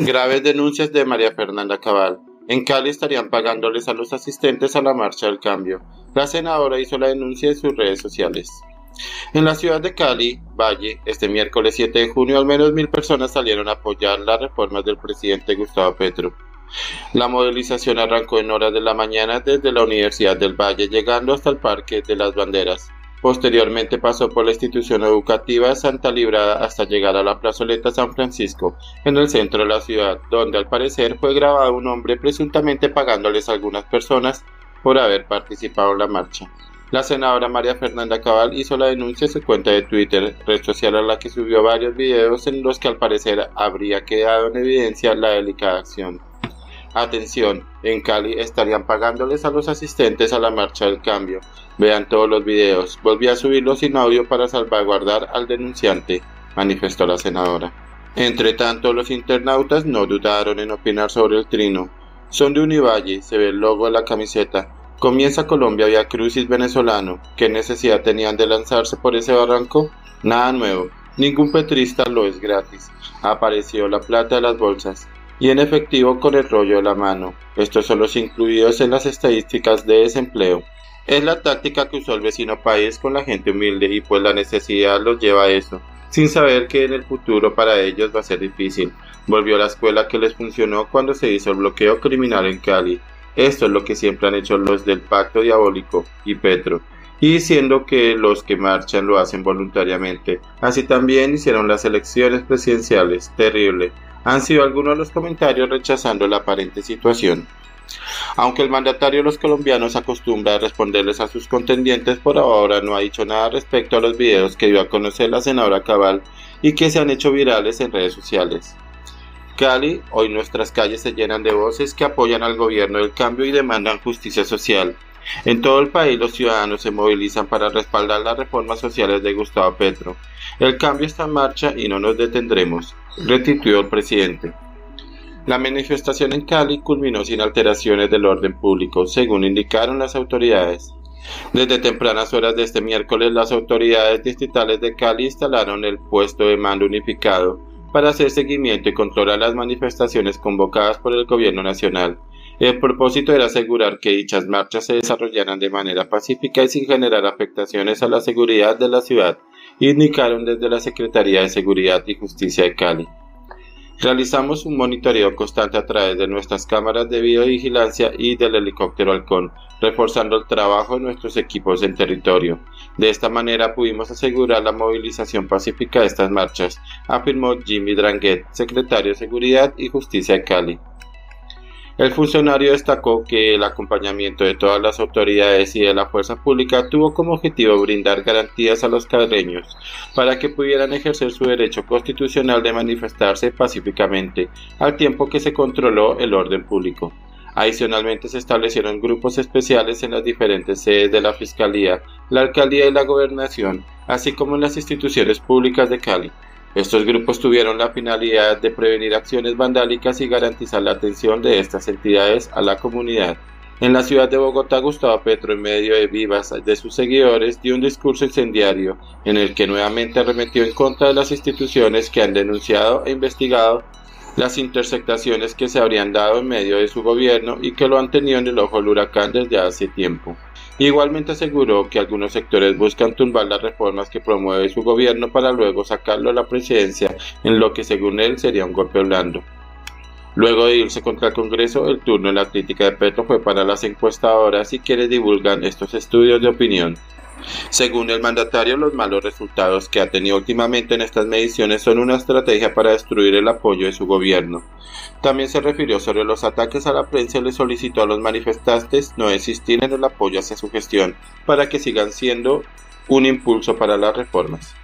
Graves denuncias de María Fernanda Cabal. En Cali estarían pagándoles a los asistentes a la Marcha del Cambio. La senadora hizo la denuncia en sus redes sociales. En la ciudad de Cali, Valle, este miércoles 7 de junio, al menos 1000 personas salieron a apoyar las reformas del presidente Gustavo Petro. La movilización arrancó en horas de la mañana desde la Universidad del Valle, llegando hasta el Parque de las Banderas. Posteriormente pasó por la institución educativa Santa Librada hasta llegar a la plazoleta San Francisco, en el centro de la ciudad, donde al parecer fue grabado un hombre presuntamente pagándoles a algunas personas por haber participado en la marcha. La senadora María Fernanda Cabal hizo la denuncia en su cuenta de Twitter, red social a la que subió varios videos en los que al parecer habría quedado en evidencia la delicada acción. Atención, en Cali estarían pagándoles a los asistentes a la Marcha del Cambio. Vean todos los videos. Volví a subirlos sin audio para salvaguardar al denunciante, manifestó la senadora. Entre tanto, los internautas no dudaron en opinar sobre el trino. Son de Univalle, se ve el logo de la camiseta. Comienza Colombia Vía Crucis venezolano. ¿Qué necesidad tenían de lanzarse por ese barranco? Nada nuevo. Ningún petrista lo es gratis. Apareció la plata de las bolsas. Y en efectivo con el rollo de la mano. Estos son los incluidos en las estadísticas de desempleo. Es la táctica que usó el vecino país con la gente humilde y pues la necesidad los lleva a eso, sin saber que en el futuro para ellos va a ser difícil. Volvió a la escuela que les funcionó cuando se hizo el bloqueo criminal en Cali. Esto es lo que siempre han hecho los del Pacto Diabólico y Petro, y diciendo que los que marchan lo hacen voluntariamente. Así también hicieron las elecciones presidenciales. Terrible. Han sido algunos de los comentarios rechazando la aparente situación. Aunque el mandatario de los colombianos acostumbra a responderles a sus contendientes, por ahora no ha dicho nada respecto a los videos que dio a conocer la senadora Cabal y que se han hecho virales en redes sociales. Cali, hoy nuestras calles se llenan de voces que apoyan al gobierno del cambio y demandan justicia social. En todo el país los ciudadanos se movilizan para respaldar las reformas sociales de Gustavo Petro. El cambio está en marcha y no nos detendremos, retuiteó el presidente. La manifestación en Cali culminó sin alteraciones del orden público, según indicaron las autoridades. Desde tempranas horas de este miércoles, las autoridades distritales de Cali instalaron el puesto de mando unificado para hacer seguimiento y controlar las manifestaciones convocadas por el gobierno nacional. El propósito era asegurar que dichas marchas se desarrollaran de manera pacífica y sin generar afectaciones a la seguridad de la ciudad, indicaron desde la Secretaría de Seguridad y Justicia de Cali. Realizamos un monitoreo constante a través de nuestras cámaras de videovigilancia y del helicóptero Halcón, reforzando el trabajo de nuestros equipos en territorio. De esta manera pudimos asegurar la movilización pacífica de estas marchas, afirmó Jimmy Dranguet, secretario de Seguridad y Justicia de Cali. El funcionario destacó que el acompañamiento de todas las autoridades y de la fuerza pública tuvo como objetivo brindar garantías a los caleños para que pudieran ejercer su derecho constitucional de manifestarse pacíficamente, al tiempo que se controló el orden público. Adicionalmente se establecieron grupos especiales en las diferentes sedes de la Fiscalía, la Alcaldía y la Gobernación, así como en las instituciones públicas de Cali. Estos grupos tuvieron la finalidad de prevenir acciones vandálicas y garantizar la atención de estas entidades a la comunidad. En la ciudad de Bogotá, Gustavo Petro, en medio de vivas de sus seguidores, dio un discurso incendiario en el que nuevamente arremetió en contra de las instituciones que han denunciado e investigado las interceptaciones que se habrían dado en medio de su gobierno y que lo han tenido en el ojo del huracán desde hace tiempo. Igualmente aseguró que algunos sectores buscan tumbar las reformas que promueve su gobierno para luego sacarlo a la presidencia, en lo que según él sería un golpe blando. Luego de irse contra el Congreso, el turno en la crítica de Petro fue para las encuestadoras y quienes divulgan estos estudios de opinión. Según el mandatario, los malos resultados que ha tenido últimamente en estas mediciones son una estrategia para destruir el apoyo de su gobierno. También se refirió sobre los ataques a la prensa y le solicitó a los manifestantes no desistir en el apoyo hacia su gestión para que sigan siendo un impulso para las reformas.